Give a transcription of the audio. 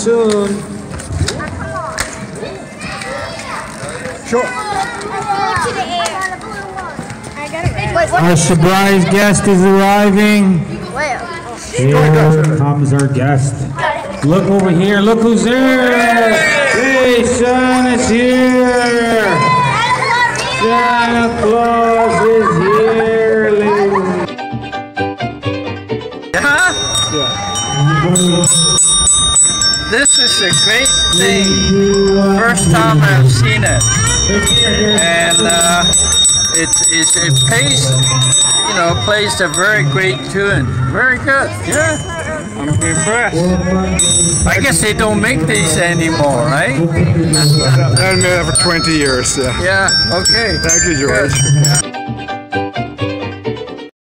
soon. Sure. Our surprise guest is arriving. Here comes our guest. Look over here. Look who's there. Hey, Son is here. Santa Claus is here. This is a great thing. First time I've seen it, and it plays, plays a very great tune. Very good. Yeah, I'm impressed. I guess they don't make these anymore, right? I've been there for 20 years. Yeah. Yeah. Okay. Thank you, George. Good.